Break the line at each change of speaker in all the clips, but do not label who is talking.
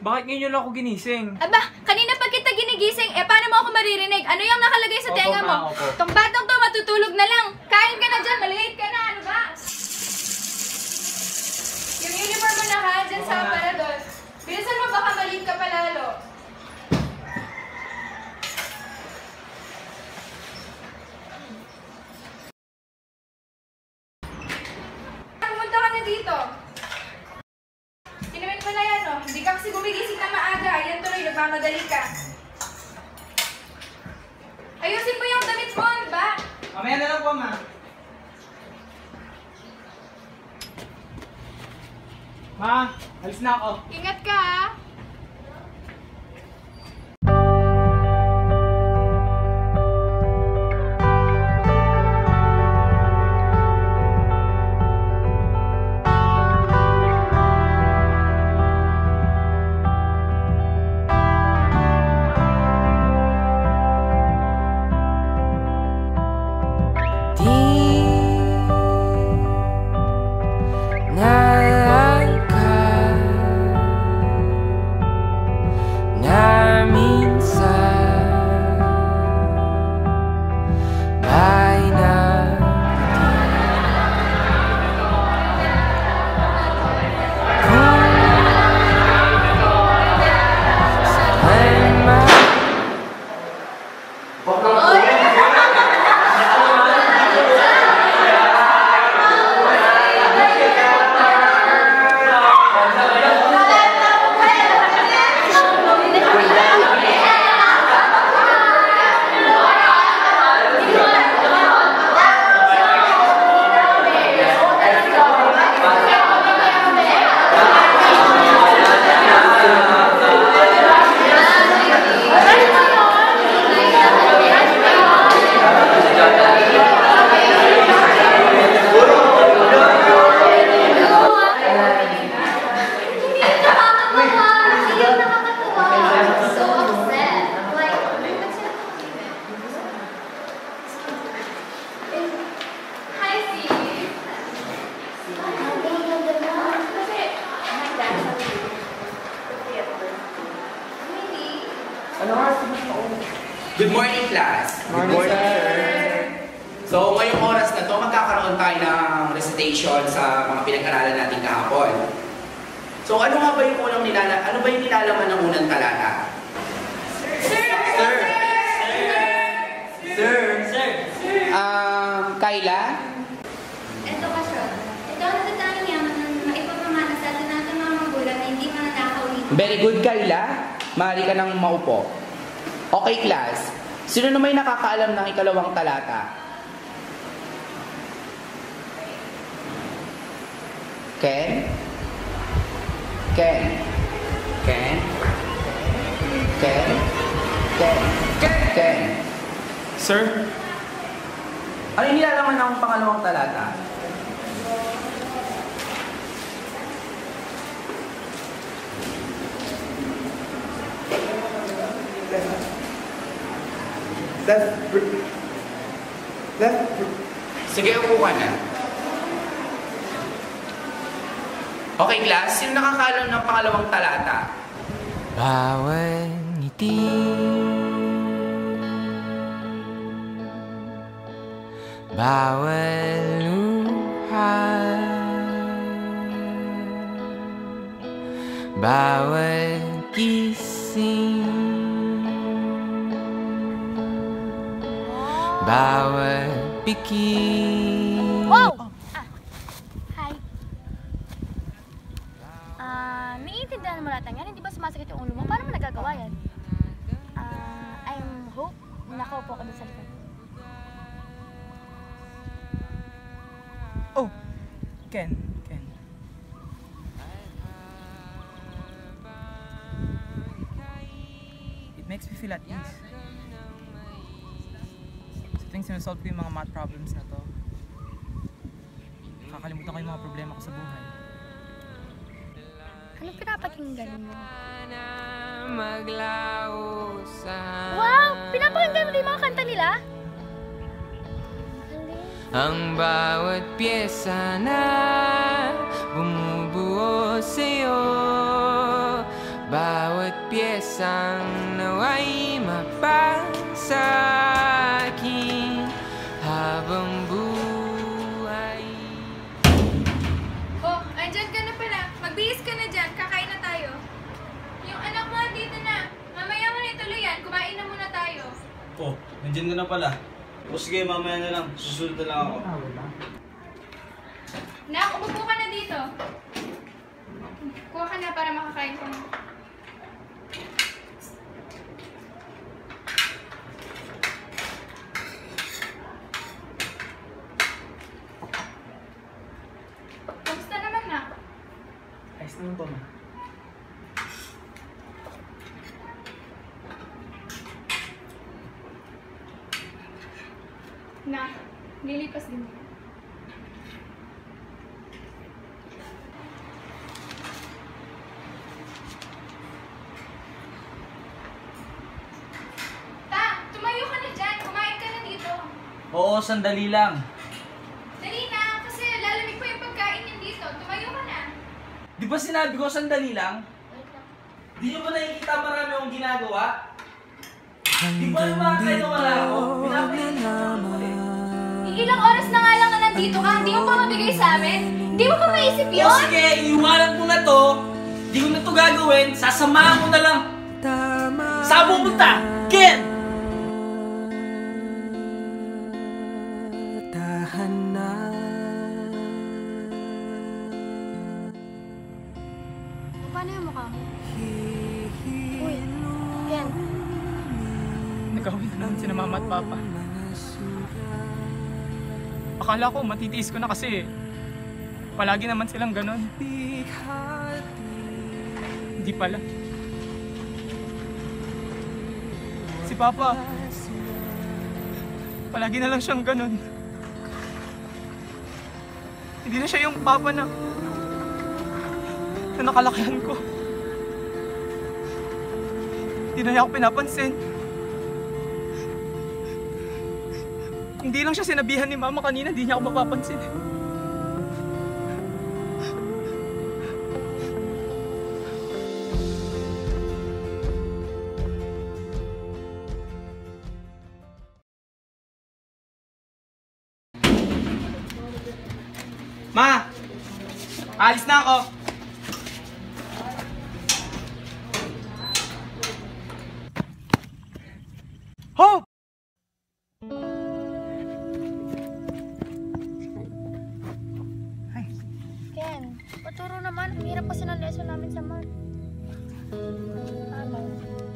Bakit ngayon lang ako ginising?
Aba, kanina pa kita ginigising, paano mo ako maririnig? Ano yung nakalagay sa tenga mo?
Opo.
Tong batang to, matutulog na lang. Kain ka na dyan, malilate ka na, ano ba? Yung uniform mo na ha, dyan sa aparador. Bilisan mo, baka malate ka pa lalo. Pumunta ka na dito. Kinuwin mo na yan, no? Hindi ka kasi gumigising na maaga. Yan tuloy, nagmamadali ka. Ayusin mo yung damit mo, ano ba?
Mamaya na lang po, ma. Ma, alis na ako.
Ingat ka, ha?
Good morning, class.
Good morning, sir.
So, ngayong oras na to, magkakaroon tayo ng recitation sa mga pinag-aralan natin kahapon. So, ano nga ba yung nilalaman ng unang talata? Sir. Kayla?
Ito ka siya. Ito ang natatanging yaman ng maipapamana sa atin natin mga magulang na hindi mananakaw dito.
Very good, Kayla. Maaari ka nang maupo. Okay, class. Sino na may nakakaalam ng ikalawang talata? Ken? Ken? Ken? Ken? Ken? Ken?
Sir?
Ano yung nilalaman ng pangalawang talata? Sige, upo ka na. Okay, class. Sino nakakaalam ng pangalawang talata?
Bawat ngiti, bawat luha, bawat gising, bawat pikir.
Wow! Hi. Naiintindihan mo lahat ng yan? Hindi ba sumasakit yung ulo mo? Paano mo nagagawa yan? I'm Hope. Nakaupo ko doon sa likod.
Oh, Ken. It makes me feel at ease. Sa tuwing sinasolve ko yung mga math problems na to, nakakalimutan ko yung mga problema ko sa buhay.
Anong pinapakinggan mo?
Maglaho sa
Wow! Pinapakinggan mo din yung mga kanta nila?
ang bawat pyesa na bumubuo sa'yo bawat piyesang naway mapasa akin habang buhay.
Oh, andyan ka na pala. Magbihis ka na dyan. Kakain na tayo. Yung anak mo, dito na. Mamaya mo na ituloy yan. Kumain na muna tayo.
Oh, nandiyan ka na pala. O sige, mamaya na lang. Susunod na lang ako.
Nak, umupo ka na dito. Kuha ka na para makakain ka na. Kamusta naman, Nak?
Ayos naman po, ma.
Nak, lilipas din. Tumayo ka na dyan. Kumain ka na dito.
Oo, sandali lang.
Dali na, kasi lalamig pa yung pagkain niyan dito. Tumayo ka na.
Di ba sinabi ko sandali lang? Di nyo ba nakikita marami akong ginagawa? Di ba yung mga kayo wala ako?
Ilang oras na nga lang na nandito ka. Hindi mo pa mabigay sa amin. Hindi mo pa maisip yun?
O sige, iwanan ko na to. Di ko na to gagawin. Sasamahan ko na lang. Saan pupunta? Ken!
Paano yung mukha mo? Uy, Ken.
Nagawin na naman si mama at papa. Akala ko matitiis ko na kasi palagi naman silang ganon. Hindi pala. Si Papa, palagi na lang siyang ganon. Hindi na siya yung Papa na nakalakihan ko. Hindi na niya ako pinapansin. Hindi lang siya sinabihan ni Mama kanina, hindi niya ako mapapansin. Ma! Alis na ako! Hope!
Ken, paturo naman. Ang hirap kasi ng lesson namin sa math. Ano?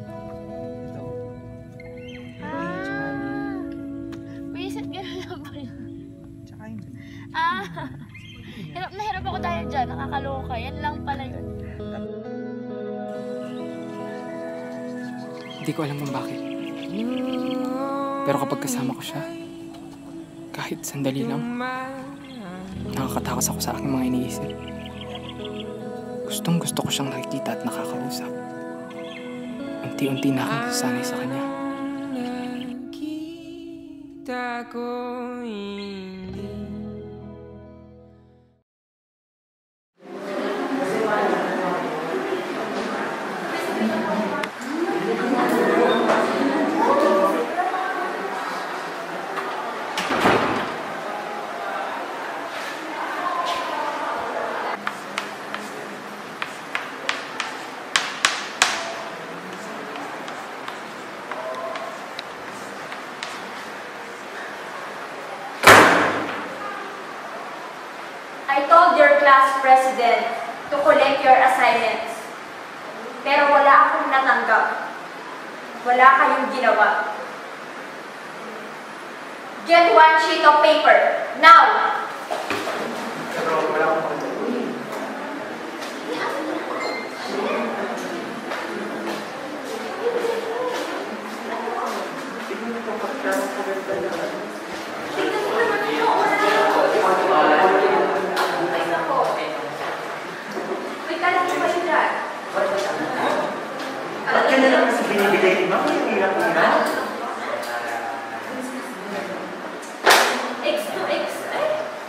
Visit gano'n lang ba yun?
Tsaka yun.
Hirap na hirap ako dahil dyan. Nakakaloka. Yan lang pala yun.
Hindi ko alam kung bakit. Pero kapag kasama ko siya, kahit sandali lang, nakakatakas ako sa aking mga iniisip. Gustong gusto ko siyang nakikita at nakakausap. Unti-unti na akong nasanay sa kanya.
Nakita ko hindi.
I told your class president to collect your assignments. Pero wala akong natanggap. Wala kayong ginawa. Get one sheet of paper. Now! May kalat ko kayo dyan.
Ba't ka na lang kasi binibigay ni Mama? Yung hirap-hirap.
X to X. Eh,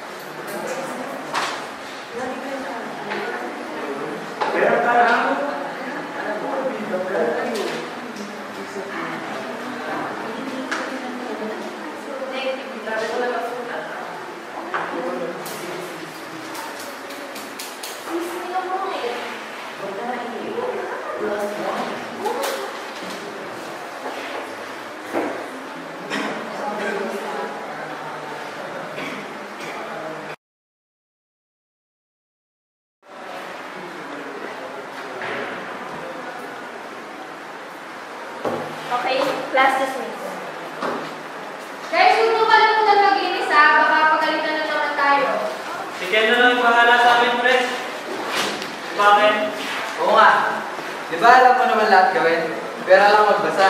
Ken na lang yung bahala sa amin, pre. Bakit?
Oo nga. Di ba alam mo naman lahat gawin? Pero lang magbasa.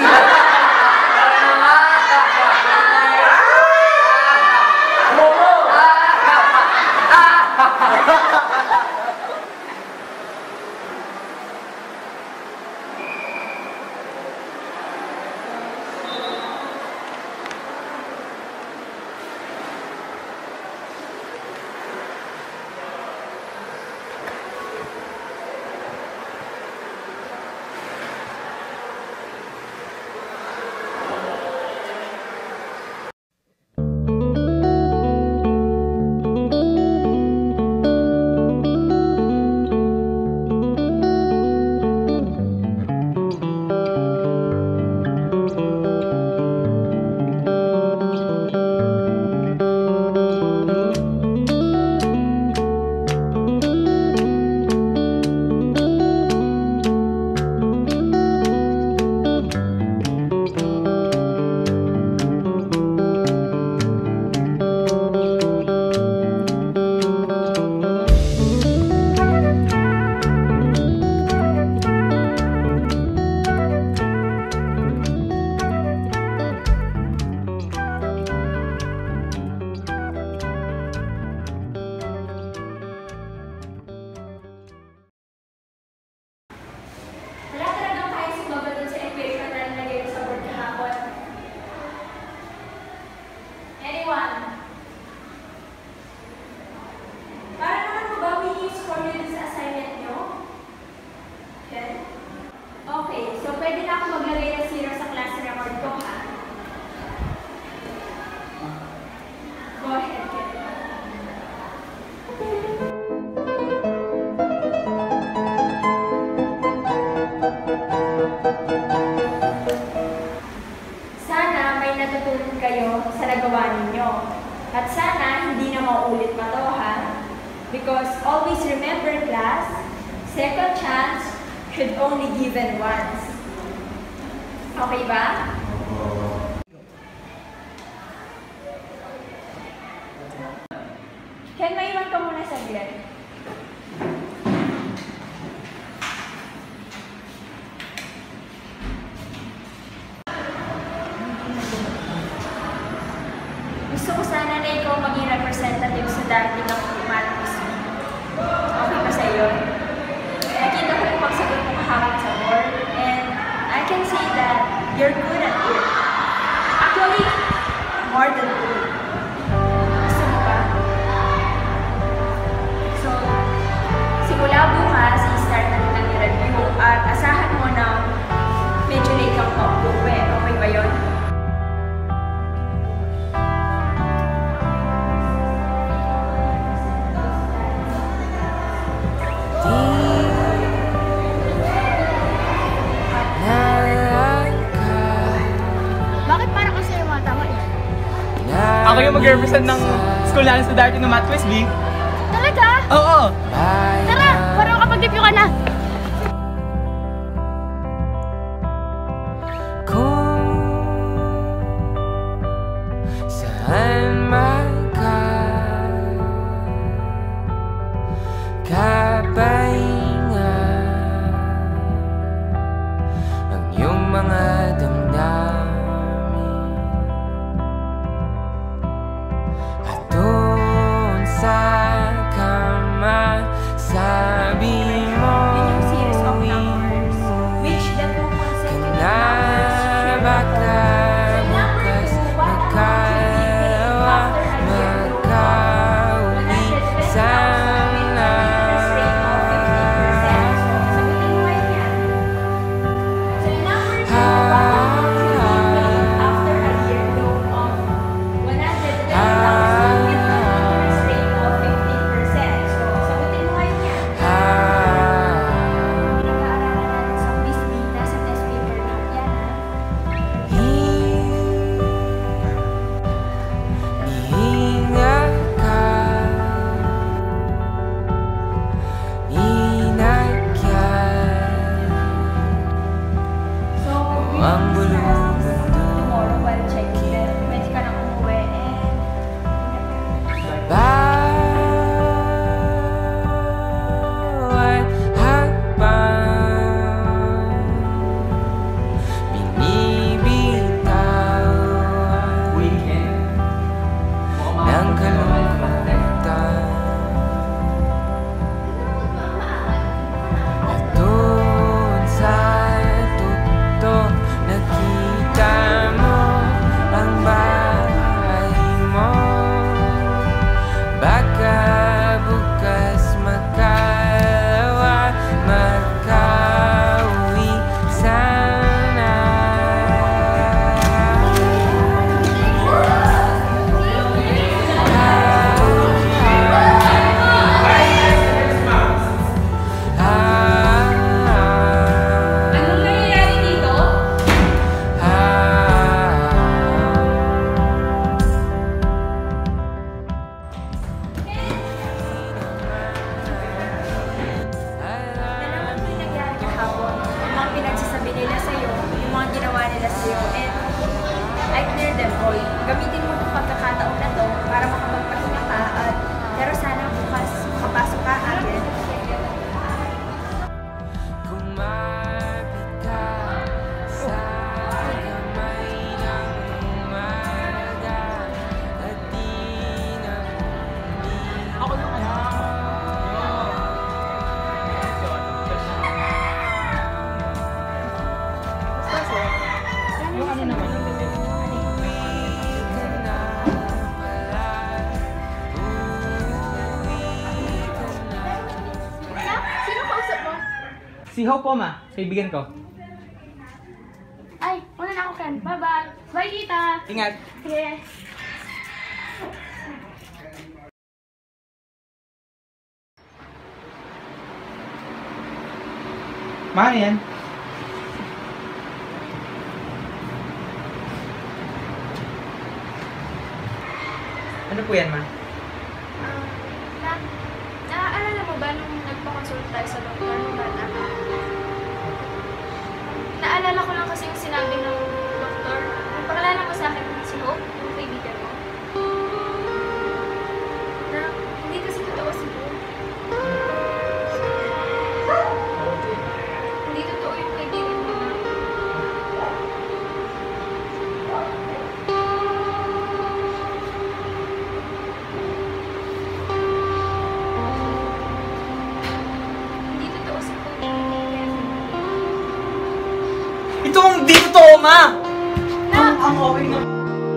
Wala talagang kaya sumaba dun sa empirical na nilagay ko sa board kahapon. Anyone? Para naman mabawi niyo yung score niyo dun sa assignment niyo? Okay? Okay, so pwede na ako maglagay ng 0 sa class record ko, ha? Go ahead, Ken. Sana may natutunan kayo sa nagawa ninyo. At sana hindi na maulit pa to, ha? Because always remember, class, second chance should only given once. Okay ba? Ken, maiwan ka muna saglit. Gusto ko sana na ikaw maging representative sa darating ng humanities. Okay ba sa iyo? Nakita ko yung pagsagot mo kahapon sa board, and I can say that you're good at it. Actually, more than good. Gusto mo ba? So, simula bukas, i-start natin ang review at asahan mo na medyo late kang pauwi. Okay ba yun?
Bakit parang kasi yung mga tama eh?
Ako yung mag-represent ng school natin sa darating ng math quiz, B.
Talaga?
Oo!
Tara! Parang kapag-review ka na!
Kung saan man ka kapahinga ang iyong mga damdamin at doon sa kama sabi mo
gamitin mo ang pagkakataon na to para makapagpahinga ka at pero sana bukas makapasok ka agad.
Sino kausap mo?
Si Hope po, ma. Kaibigan ko.
Ay, una na ako, Ken. Bye-bye. Bye, tita.
Ingat.
Sige.
Ma, ano yan? Ano po yan, ma?
Naaalala mo ba nung nagpa-consult tayo sa doktor ng bata? Naalala ko lang kasi yung sinabi ng doktor. Yung pakilala mo sa akin si Hope, yung kaibigan mo. Na hindi kasi totoo si Hope. Hindi totoo yung kaibigan mo na. Hindi totoo si Hope.
Ito ang di totoo, ma!
Ang okay na.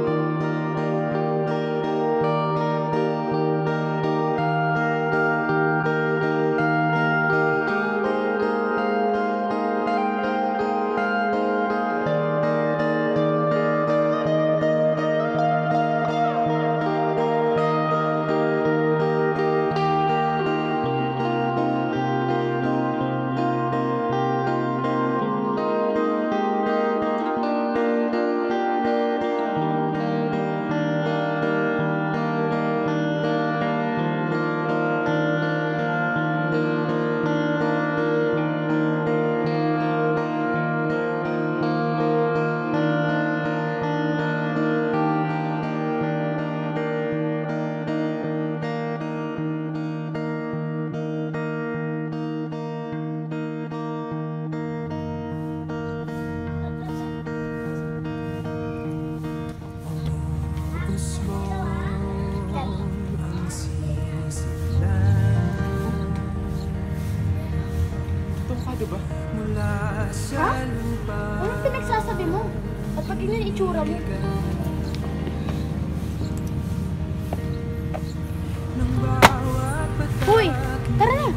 Diba?
Ha? Anong pinagsasabi mo? At pag yun yung itsura mo? Hoy! Tara na!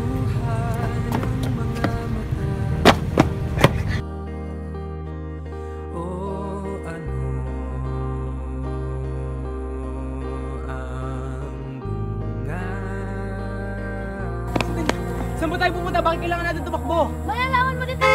Saan ba tayo pupunta? Bakit kailangan natin tumakbo?
Malalaman mo dito!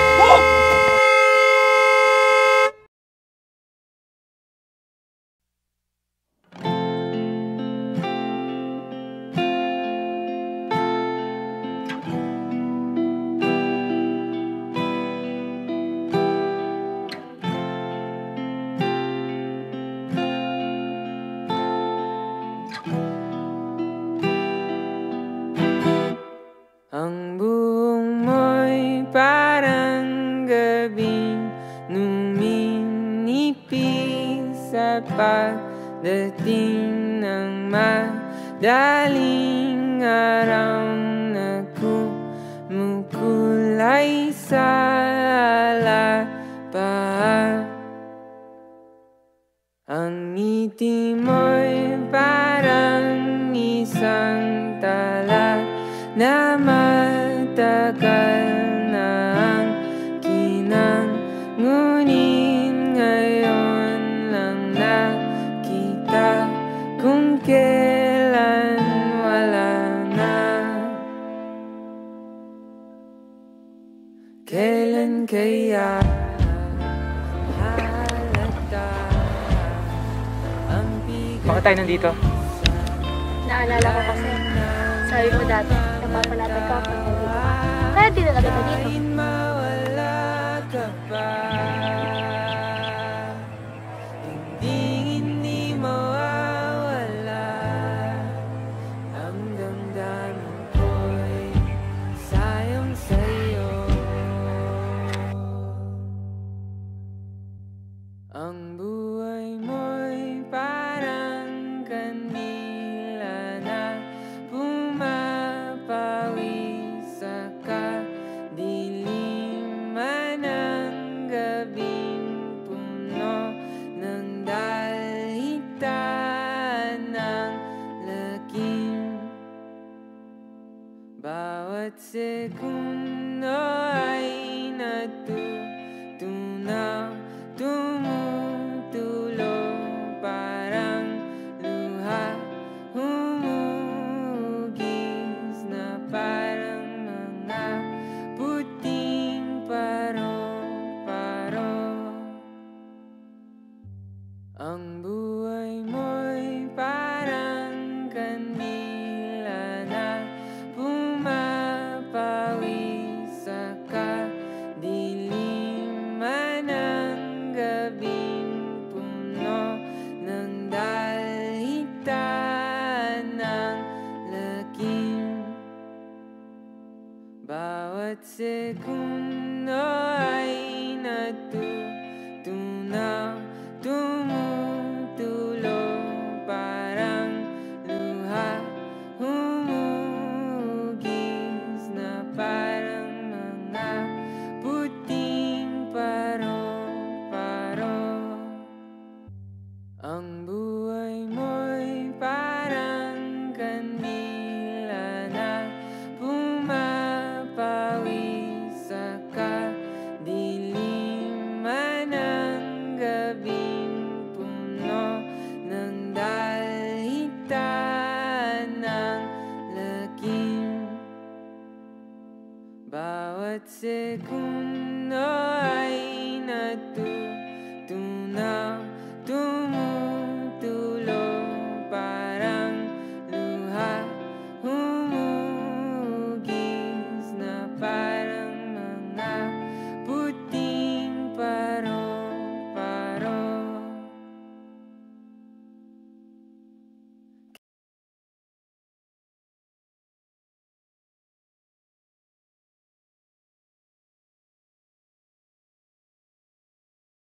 Ang buong mo'y parang gabing numinipis sa pagdating ng madaling araw na kumukulay sa alapaap. Ang ngiti mo'y parang isang talat na matagal na ang kinang, ngunit ngayon lang nakita kung kailan wala na. Kailan kaya halata ang bigat?
Bakit tayo nandito?
Naalala ko kasi, sabi mo dati, napapalapit ka pag nandito ka. Kaya dinala kita dito.
Mawala ka pa, hindi mo segundo ay natutunaw, tumutulo parang luha, humugis na parang mga puting paro-paro. Ang buhay mo'y parang kandila na pumapawi sa kadiliman ng gabing puno ng dalitan ng lakim. Bawat segundo ay natutunaw, tumutulo parang luha, humugis na parang mga puting paro-paro. Ang buhay mo'y parang kandila na pumapawi sa kadiliman ng gabing puno ng dalitan ng lakim. Bawat segundo